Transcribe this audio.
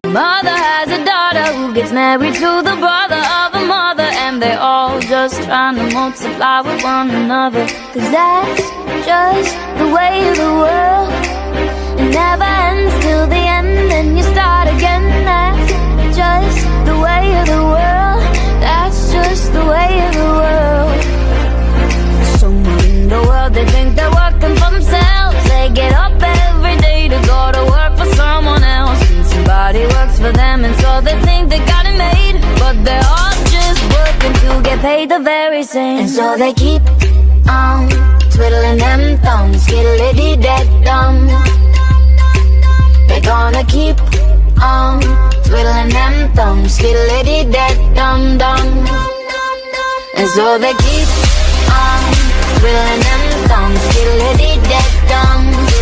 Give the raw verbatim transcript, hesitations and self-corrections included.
Mother has a daughter who gets married to the brother of a mother, and they're all just trying to multiply with one another. Cause that's just the way of the world. It never ends till the end, and you start again. That's just the way of the world. That's just the way of the world. Someone in the world, they think they're working for themselves. They get up every day to go to work for someone else, and somebody works for them, and so they think they got it made. But they're all just working to get paid the very same. And so they keep on twiddling them thumbs, skiddly-dee-dead-dum. They're gonna keep on twiddling them thumbs, skiddly-dee-dead-dum-dum. And so they keep on twiddling them thumbs, skiddly-dee-dead-dum.